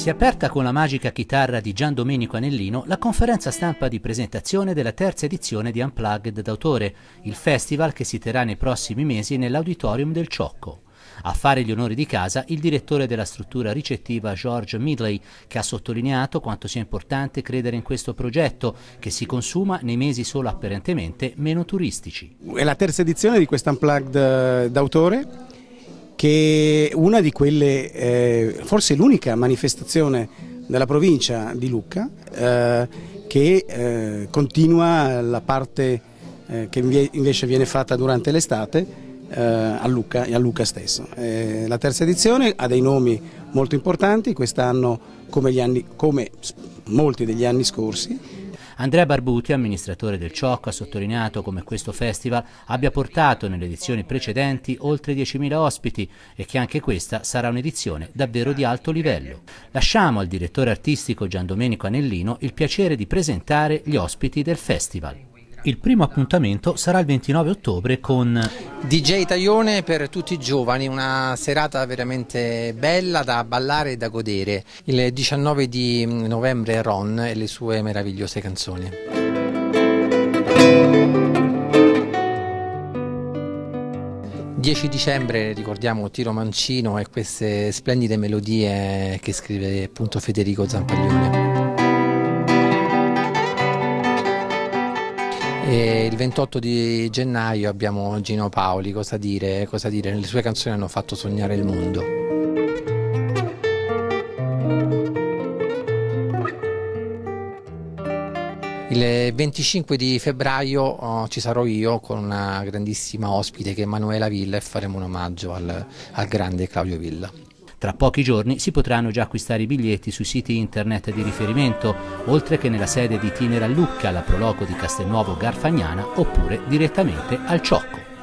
Si è aperta con la magica chitarra di Gian Domenico Anellino la conferenza stampa di presentazione della terza edizione di Unplugged d'autore, il festival che si terrà nei prossimi mesi nell'Auditorium del Ciocco. A fare gli onori di casa il direttore della struttura ricettiva George Midley, che ha sottolineato quanto sia importante credere in questo progetto, che si consuma nei mesi solo apparentemente meno turistici. È la terza edizione di questo Unplugged d'autore, che è una di quelle, forse l'unica manifestazione della provincia di Lucca che continua la parte che invece viene fatta durante l'estate a Lucca e a Lucca stesso. La terza edizione ha dei nomi molto importanti, quest'anno come molti degli anni scorsi. Andrea Barbuti, amministratore del Ciocco, ha sottolineato come questo festival abbia portato nelle edizioni precedenti oltre 10.000 ospiti e che anche questa sarà un'edizione davvero di alto livello. Lasciamo al direttore artistico Gian Domenico Anellino il piacere di presentare gli ospiti del festival. Il primo appuntamento sarà il 29 ottobre con DJ Taglione per tutti i giovani, una serata veramente bella da ballare e da godere. Il 19 di novembre Ron e le sue meravigliose canzoni. Il 10 dicembre ricordiamo Tiro Mancino e queste splendide melodie che scrive appunto Federico Zampaglione. E il 28 di gennaio abbiamo Gino Paoli, cosa dire, le sue canzoni hanno fatto sognare il mondo. Il 25 di febbraio ci sarò io con una grandissima ospite che è Manuela Villa e faremo un omaggio al grande Claudio Villa. Tra pochi giorni si potranno già acquistare i biglietti sui siti internet di riferimento, oltre che nella sede di Itinera a Lucca, la Proloco di Castelnuovo Garfagnana, oppure direttamente al Ciocco.